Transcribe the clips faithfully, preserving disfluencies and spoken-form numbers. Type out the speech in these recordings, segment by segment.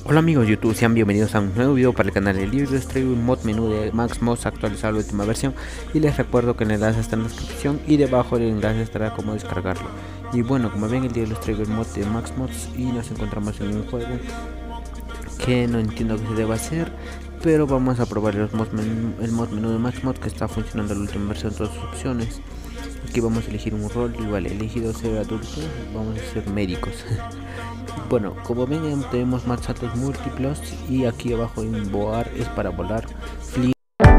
Hola amigos de YouTube, sean bienvenidos a un nuevo video para el canal de Libro. Les traigo un mod menú de MaxMods actualizado a la última versión y les recuerdo que el enlace está en la descripción y debajo del enlace estará cómo descargarlo. Y bueno, como ven, el día les traigo el mod de MaxMods y nos encontramos en un juego que no entiendo qué se debe hacer, pero vamos a probar los mod menú, el mod menú de MaxMods que está funcionando en la última versión, todas sus opciones. Aquí vamos a elegir un rol y vale, elegido ser adulto, vamos a ser médicos. Bueno, como ven tenemos más saltos múltiplos y aquí abajo en volar es para volar. Flip.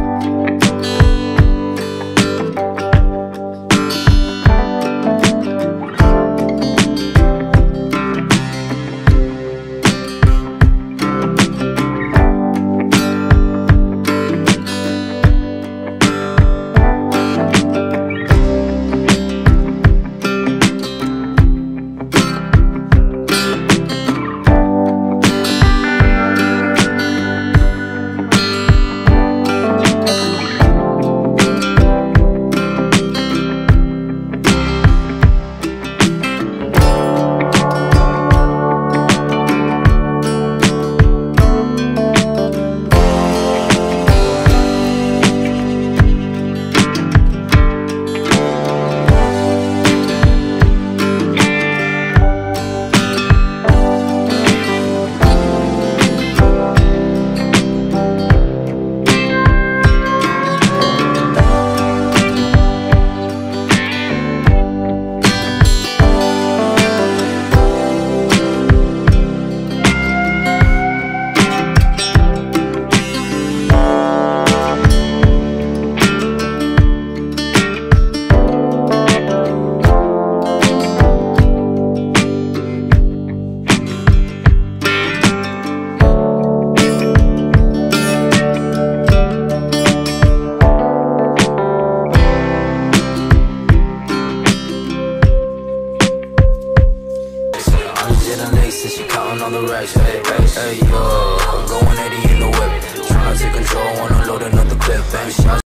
Since she counting on the racks, hey, hey, hey, yo, I'm going eighty in the whip, trying to take control, wanna load another clip, baby.